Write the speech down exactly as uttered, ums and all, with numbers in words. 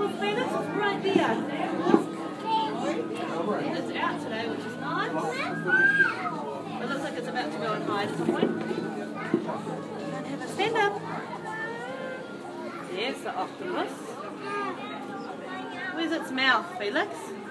octopus, Felix? It's right there. It's out today, which is nice. It looks like it's about to go and hide at some point. And have a stand up. There's the octopus. Where's its mouth, Felix?